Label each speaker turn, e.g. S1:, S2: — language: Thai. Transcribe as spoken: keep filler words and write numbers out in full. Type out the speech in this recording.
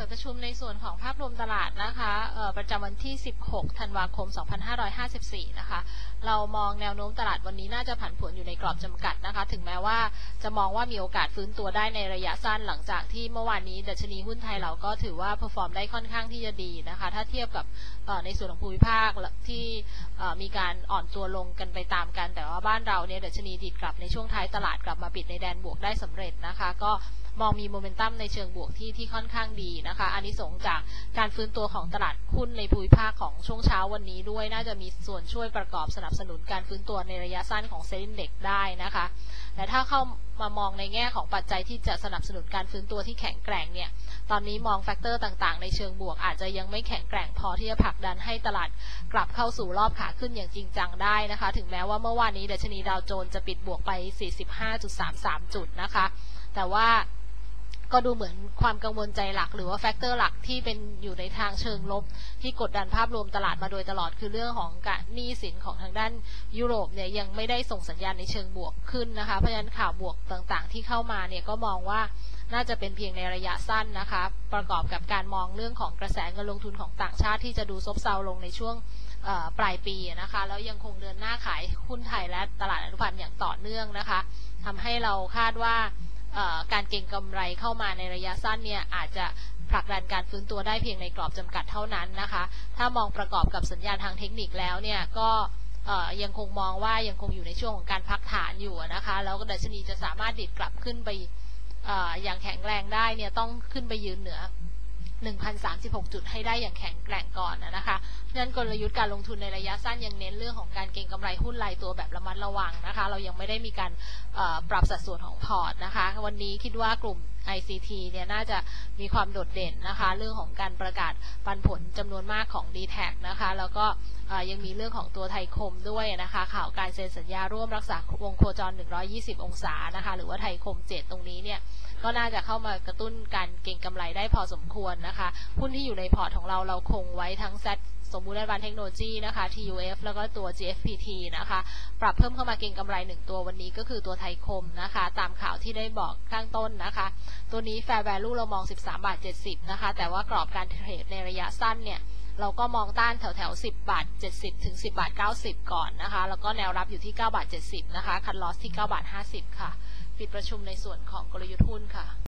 S1: ดประชุมในส่วนของภาพรวมตลาดนะคะประจำวันที่สิบหกธันวาคมสองพันห้าร้อยห้าสิบสี่นะคะเรามองแนวโน้มตลาดวันนี้น่าจะผันผวนอยู่ในกรอบจำกัดนะคะถึงแม้ว่าจะมองว่ามีโอกาสฟื้นตัวได้ในระยะสั้นหลังจากที่เมื่อวานนี้ดัชนีหุ้นไทยเราก็ถือว่าเพอร์ฟอร์มได้ค่อนข้างที่จะดีนะคะถ้าเทียบกับในส่วนของภูมิภาคที่มีการอ่อนตัวลงกันไปตามกันแต่ว่าบ้านเราเนี่ยดัชนีดีดกลับในช่วงท้ายตลาดกลับมาปิดในแดนบวกได้สำเร็จนะคะก็มองมีโมเมนตัมในเชิงบวกที่ที่ค่อนข้างดีนะคะอานิสงส์จากการฟื้นตัวของตลาดหุ้นในภูมิภาคของช่วงเช้าวันนี้ด้วยน่าจะมีส่วนช่วยประกอบสนับสนุนการฟื้นตัวในระยะสั้นของเซ็นเด็กได้นะคะแต่ถ้าเข้ามามองในแง่ของปัจจัยที่จะสนับสนุนการฟื้นตัวที่แข็งแกร่งเนี่ยตอนนี้มองแฟกเตอร์ต่างๆในเชิงบวกอาจจะยังไม่แข็งแกร่งพอที่จะผลักดันให้ตลาดกลับเข้าสู่รอบขาขึ้นอย่างจริงจังได้นะคะถึงแม้ว่าเมื่อวานนี้ดัชนีดาวโจนส์จะปิดบวกไป สี่สิบห้าจุดสามสาม จุดนะคะแต่ว่าก็ดูเหมือนความกังวลใจหลักหรือว่าแฟกเตอร์หลักที่เป็นอยู่ในทางเชิงลบที่กดดันภาพรวมตลาดมาโดยตลอดคือเรื่องของการหนี้สินของทางด้านยุโรปเนี่ยยังไม่ได้ส่งสัญญาณในเชิงบวกขึ้นนะคะเพราะฉะนั้นข่าวบวกต่างๆที่เข้ามาเนี่ยก็มองว่าน่าจะเป็นเพียงในระยะสั้นนะคะประกอบกับการมองเรื่องของกระแสเงินลงทุนของต่างชาติที่จะดูซบเซาลงในช่วงปลายปีนะคะแล้วยังคงเดินหน้าขายหุ้นไทยและตลาดอนุพันธ์อย่างต่อเนื่องนะคะทำให้เราคาดว่าการเก็งกำไรเข้ามาในระยะสั้นเนี่ยอาจจะผลักดันการฟื้นตัวได้เพียงในกรอบจำกัดเท่านั้นนะคะถ้ามองประกอบกับสัญญาณทางเทคนิคแล้วเนี่ยก็ยังคงมองว่ายังคงอยู่ในช่วงของการพักฐานอยู่นะคะแล้วก็ดัชนีจะสามารถดิดกลับขึ้นไปอย่างแข็งแรงได้เนี่ยต้องขึ้นไปยืนเหนือ หนึ่งพันสามสิบหก จุดให้ได้อย่างแข็งแกร่งก่อนนะคะเพราะฉะนั้นกลยุทธ์การลงทุนในระยะสั้นยังเน้นเรื่องของการเก็งกำไรหุ้นรายตัวแบบระมัดระวังนะคะเรายังไม่ได้มีการปรับสัดส่วนของพอร์ตนะคะวันนี้คิดว่ากลุ่ม ไอ ซี ที เนี่ยน่าจะมีความโดดเด่นนะคะเรื่องของการประกาศปันผลจำนวนมากของ ดี แท็ก นะคะแล้วก็ยังมีเรื่องของตัวไทยคมด้วยนะคะข่าวการเซ็นสัญญาร่วมรักษาวงโคจรหนึ่งร้อยยี่สิบองศานะคะหรือว่าไทยคมเจ็ดตรงนี้เนี่ยก็น่าจะเข้ามากระตุ้นการเก็งกำไรได้พอสมควรนะคะหุ้นที่อยู่ในพอร์ตของเราเราคงไว้ทั้ง Z สมบูรณ์บันเทคโนโลยีนะคะ ที ยู เอฟ แล้วก็ตัว จี เอฟ พี ที นะคะปรับเพิ่มเข้ามาเก็งกำไรหนึ่งตัววันนี้ก็คือตัวไทยคมนะคะตามข่าวที่ได้บอกข้างต้นนะคะตัวนี้ Fair Value เรามองสิบสามบาทเจ็ดสิบนะคะแต่ว่ากรอบการเทรดในระยะสั้นเนี่ยเราก็มองต้านแถวแถวสิบบาทเจ็ดสิบถึงสิบบาทเก้าสิบก่อนนะคะแล้วก็แนวรับอยู่ที่เก้าบาทเจ็ดสิบนะคะคัทลอสที่เก้าบาทห้าสิบค่ะปิดประชุมในส่วนของกลยุทธ์หุ้นค่ะ